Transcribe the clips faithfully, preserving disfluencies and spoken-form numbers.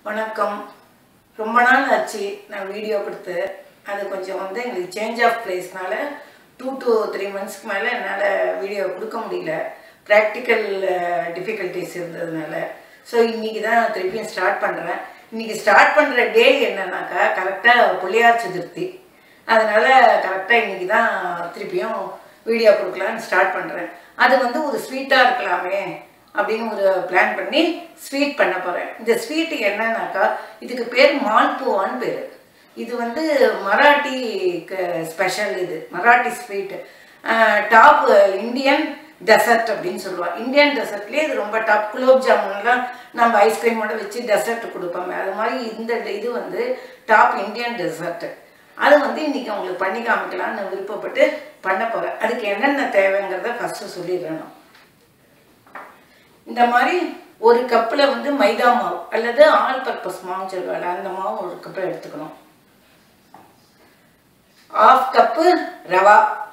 வணக்கம். ரொம்ப நாள் ஆச்சு நான் வீடியோ கொடுத்து. அது கொஞ்சம் வந்து எங்களுக்கு சேஞ்ச் ஆஃப் பிளேஸ்னால டூ டு த்ரீ மந்த்ஸ்க்கு மேலே என்னால் வீடியோ கொடுக்க முடியல. ப்ராக்டிக்கல் டிஃபிகல்ட்டிஸ் இருந்ததுனால. ஸோ இன்றைக்கி தான் திருப்பியும் ஸ்டார்ட் பண்ணுறேன். இன்றைக்கி ஸ்டார்ட் பண்ணுற டே என்னன்னாக்கா கரெக்டாக பிள்ளையார் சதுர்த்தி. அதனால் கரெக்டாக இன்றைக்கி தான் திருப்பியும் வீடியோ கொடுக்கலான்னு ஸ்டார்ட் பண்ணுறேன். அது வந்து ஒரு ஸ்வீட்டாக இருக்கலாமே அப்படின்னு ஒரு பிளான் பண்ணி ஸ்வீட் பண்ண போகிறேன். இந்த ஸ்வீட்டு என்னன்னாக்கா இதுக்கு பேர் மால்புவான்னு பேர். இது வந்து மராட்டி ஸ்பெஷல். இது Marathi sweet. Top Indian dessert அப்படின்னு சொல்லுவாள். இந்தியன் டெசர்ட்லேயே இது ரொம்ப டாப். குலோப் ஜாமுன்லாம் நம்ம ஐஸ்கிரீமோட வச்சு டெசர்ட் கொடுப்போமே, அது மாதிரி இந்த இது வந்து டாப் இந்தியன் டெசர்ட்டு. அது வந்து இன்றைக்கி உங்களுக்கு பண்ணி காமிக்கலான்னு விருப்பப்பட்டு பண்ண போகிறேன். அதுக்கு என்னென்ன தேவைங்கிறத ஃபஸ்ட்டு சொல்லிடுறேன். இந்த மாதிரி ஒரு கப்பில் வந்து மைதா மாவு அல்லது ஆல் பர்பஸ் மாவுன்னு சொல்லுவாங்க, அந்த மாவு ஒரு கப்பில் எடுத்துக்கணும். ஆஃப் கப்பு ரவா,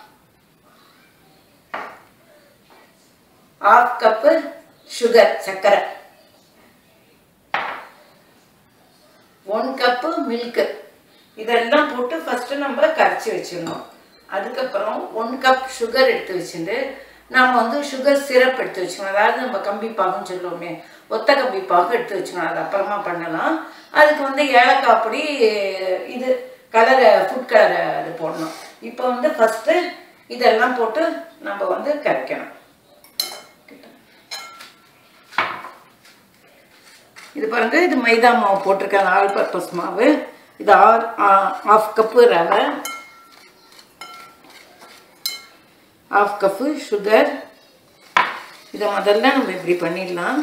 ஆஃப் கப்பு சுகர் சர்க்கரை, ஒன் கப்பு மில்க்கு. இதெல்லாம் போட்டு ஃபஸ்ட்டு நம்ம கரைச்சி வச்சிடணும். அதுக்கப்புறம் ஒன் கப் சுகர் எடுத்து வச்சுட்டு நம்ம வந்து சுகர் சிரப் எடுத்து வச்சுக்கணும். அதாவது நம்ம கம்பி பாகுன்னு சொல்லுவோமே, ஒத்த கம்பி பாகு எடுத்து வச்சுக்கணும். அது அப்புறமா பண்ணலாம். அதுக்கு வந்து ஏலக்காய் பொடி, இது கலரை ஃபுட் கலரை அது போடணும். இப்போ வந்து ஃபஸ்ட்டு இதெல்லாம் போட்டு நம்ம வந்து கரைக்கணும். இது பாருங்க, இது மைதா மாவு போட்டிருக்கேன், ஆல் பர்பஸ் மாவு. இது ஆர் ஆஃப் கப்பு ரவை, ஆஃப் கப்பு சுகர். இதை முதல்ல நம்ம இப்படி பண்ணிடலாம்.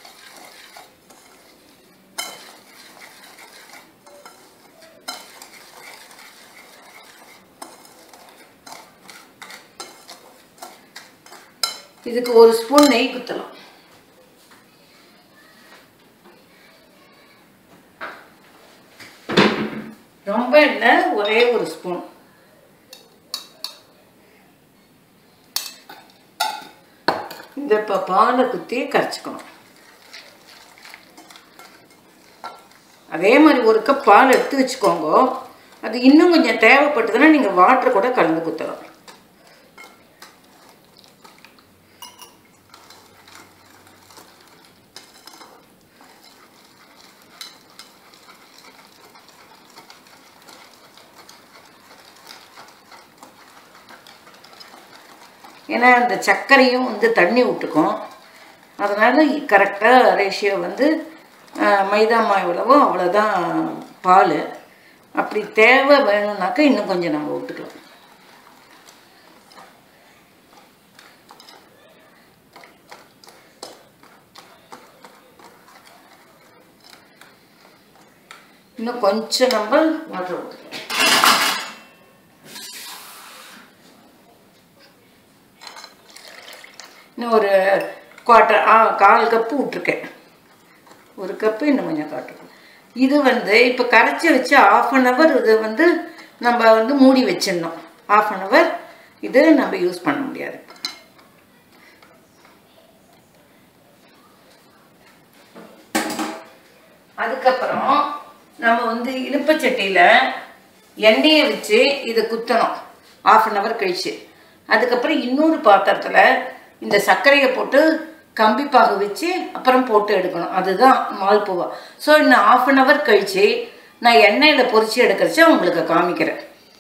இதுக்கு ஒரு ஸ்பூன் நெய் குத்தலாம். ரொம்ப இல்லை, ஒரே ஒரு ஸ்பூன். இந்த இப்போ பாலை குத்தி கரைச்சிக்கணும். அதே மாதிரி ஒரு கப் பால் எடுத்து வச்சுக்கோங்க. அது இன்னும் கொஞ்சம் தேவைப்பட்டதுன்னா நீங்கள் வாட்டர் கூட கலந்து குத்தலாம். ஏன்னா அந்த சர்க்கரையும் வந்து தண்ணி விட்டுக்கும். அதனால் கரெக்டாக ரேஷியோ வந்து மைதா மாவு எவ்வளவோ அவ்வளோதான் பால். அப்படி தேவை வேணும்னாக்கா இன்னும் கொஞ்சம் நம்ம விட்டுக்கலாம். இன்னும் கொஞ்சம் நம்ம வாட்டர் விட்டுக்கலாம். இன்னும் ஒரு குவார்ட்டர் ஆ கால் கப்பு விட்ருக்கேன். ஒரு கப்பு இன்னும் கொஞ்சம் காட்டுறோம். இது வந்து இப்போ கரைச்சி வச்சு ஆஃப் அன் ஹவர் இது வந்து நம்ம வந்து மூடி வச்சிடணும். ஆஃப் அன் ஹவர் இது நம்ம யூஸ் பண்ண முடியாது. அதுக்கப்புறம் நம்ம வந்து இலுப்பச்சட்டியில் எண்ணெயை வச்சு இதை குத்தணும் ஆஃப் அன் ஹவர் கழிச்சு. அதுக்கப்புறம் இன்னொரு பாத்திரத்தில் இந்த சர்க்கரையை போட்டு கம்பிப்பாக வச்சு அப்புறம் போட்டு எடுக்கணும். அதுதான் மால்புவா. ஸோ இன்னும் ஆஃப் அன் ஹவர் கழித்து நான் எண்ணெயில் பொரிச்சு எடுக்கிறச்ச உங்களுக்கு காமிக்கிறேன்.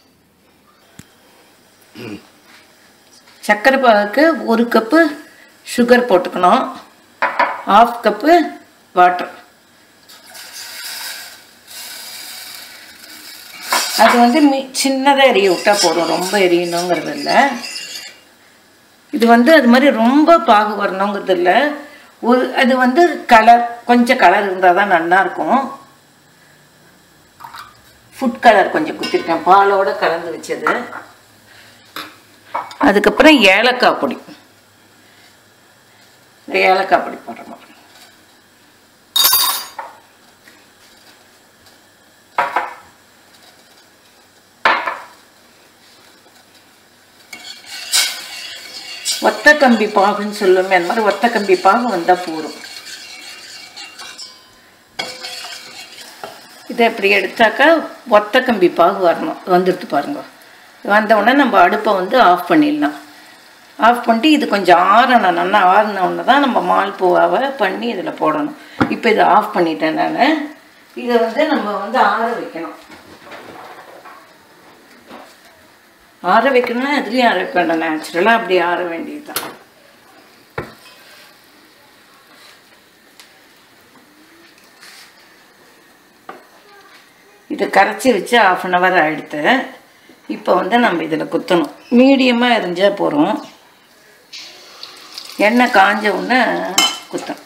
சர்க்கரை பாகுக்கு ஒரு கப்பு சுகர் போட்டுக்கணும், ஆஃப் கப்பு வாட்டர். அது வந்து மி சின்னதாக எரிய விட்டால் போதும், ரொம்ப எரியணுங்கிறது இல்லை. இது வந்து அது மாதிரி ரொம்ப பாகு வரணுங்கிறது இல்லை. ஒரு அது வந்து கலர் கொஞ்சம் கலர் இருந்தால் தான் நல்லாயிருக்கும். ஃபுட் கலர் கொஞ்சம் குத்திருக்கேன், பாலோடு கலந்து வச்சது. அதுக்கப்புறம் ஏலக்காய் பொடி, இந்த ஏலக்காய் பொடி போடுறோம். ஒத்த கம்பி பாகுன்னு சொல்லுமே, அந்த மாதிரி ஒத்த கம்பி பாகு வந்தால் போதும். இதை இப்படி எடுத்தாக்கா ஒத்த கம்பி பாகு வரணும், வந்துடுத்து பாருங்க. வந்தவுடனே நம்ம அடுப்பை வந்து ஆஃப் பண்ணிடலாம். ஆஃப் பண்ணிட்டு இது கொஞ்சம் ஆறணும், நல்லா ஆறினவுடனே தான் நம்ம மால்புவாவை பண்ணி இதில் போடணும். இப்போ இதை ஆஃப் பண்ணிட்டேன் நான். இதை வந்து நம்ம வந்து ஆற வைக்கணும். ஆற வைக்கணும்னா அதுலேயும் ஆற வைக்க வேண்டாம், நேச்சுரலாக அப்படி ஆற வேண்டியது தான். இதை கரைச்சி வச்சு ஆஃப் அன் ஹவர் ஆகிடுத்து. இப்போ வந்து நம்ம இதில் குத்தணும். மீடியமாக இருந்தால் போகிறோம். எண்ணெய் காஞ்ச உடனே குத்தணும்.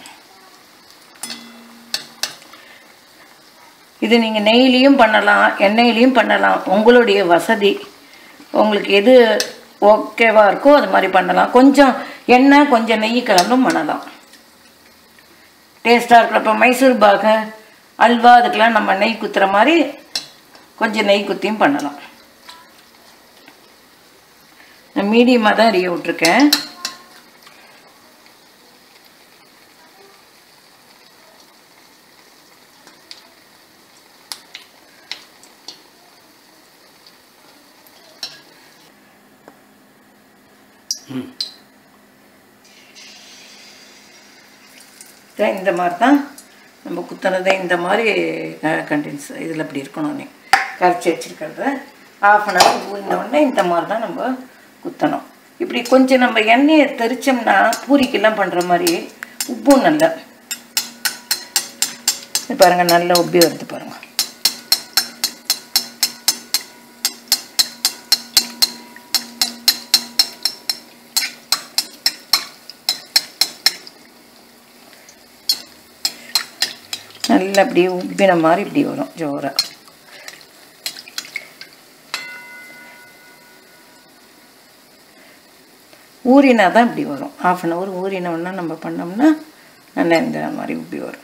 இது நீங்கள் நெய்லேயும் பண்ணலாம், எண்ணெயிலையும் பண்ணலாம், உங்களுடைய வசதி. உங்களுக்கு எது ஓகேவாக இருக்கோ அது மாதிரி பண்ணலாம். கொஞ்சம் எண்ணெய் கொஞ்சம் நெய் கலந்தும் பண்ணலாம், டேஸ்ட்டாக இருக்கும். இப்போ மைசூர் பாகு, அல்வா அதுக்கெலாம் நம்ம நெய் குத்துற மாதிரி கொஞ்சம் நெய் குத்தியும் பண்ணலாம். நான் மீடியமாக தான் எரிய விட்ருக்கேன். இந்த மாதிரி தான் நம்ம குத்தினதை இந்த மாதிரி கண்டென்ஸ் இதில் இப்படி இருக்கணும். நீ கரைச்சி வச்சுருக்கிறத ஆஃப் அன் ஹவர் ஊறினோடனே இந்த மாதிரி தான் நம்ம குத்தணும். இப்படி கொஞ்சம் நம்ம எண்ணெயை தெரிச்சோம்னா பூரிக்கெல்லாம் பண்ணுற மாதிரி உப்பும் நல்லா பாருங்கள், நல்லா உப்பி வருது பாருங்கள். நல்லா அப்படியே உப்பின மாதிரி இப்படி வரும் ஜோராக. ஊறினா தான் இப்படி வரும். ஆஃப் அன் ஹவர் ஊறினோன்னா நம்ம பண்ணோம்னா நல்லா இந்த மாதிரி உப்பி வரும்.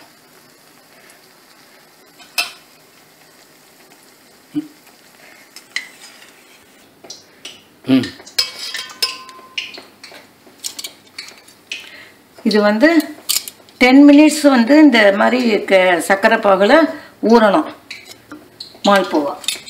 இது வந்து டென் மினிட்ஸ் வந்து இந்த மாதிரி க சர்க்கரை பாகில் ஊறணும் மால்புவா.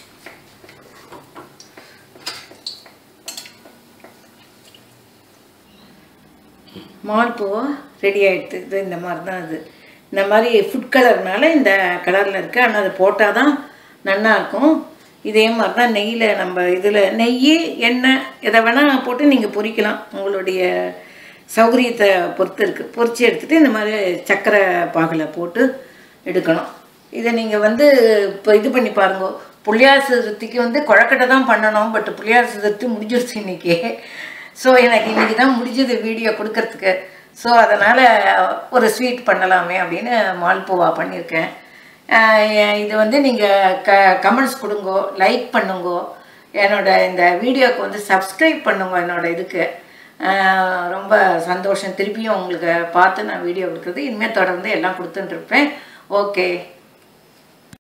மால்புவா ரெடி ஆகிடுது. இது இந்த மாதிரி தான். அது இந்த மாதிரி ஃபுட் கலர்னால இந்த கலரில் இருக்குது. ஆனால் அது போட்டால் தான் நல்லாயிருக்கும். இதே மாதிரி தான் நெய்யில் நம்ம இதில் நெய் எண்ணெய் எதை வேணால் போட்டு நீங்கள் பொரிக்கலாம், உங்களுடைய சௌகரியத்தை பொறுத்து இருக்குது. பொரித்து எடுத்துகிட்டு இந்த மாதிரி சர்க்கரை பாகில் போட்டு எடுக்கணும். இதை நீங்கள் வந்து இப்போ இது பண்ணி பாருங்க. புளியார் சதுர்த்திக்கு வந்து கொழக்கட்டை தான் பண்ணணும், பட் புளியார் சதுர்த்தி முடிஞ்சிருச்சு இன்றைக்கி. ஸோ எனக்கு இன்றைக்கி தான் முடிஞ்சது வீடியோ கொடுக்கறதுக்கு. ஸோ அதனால் ஒரு ஸ்வீட் பண்ணலாமே அப்படின்னு மால்புவா பண்ணியிருக்கேன். இது வந்து நீங்கள் க கமெண்ட்ஸ் கொடுங்கோ, லைக் பண்ணுங்கோ, என்னோட இந்த வீடியோவுக்கு வந்து சப்ஸ்கிரைப் பண்ணுங்க. என்னோடய இதுக்கு ரொம்ப சந்தோஷம். திருப்பியும் உங்களுக்கு பார்த்து நான் வீடியோ கொடுக்குறது. இனிமேல் தொடர்ந்து எல்லாம் கொடுத்துட்டுருப்பேன். ஓகே.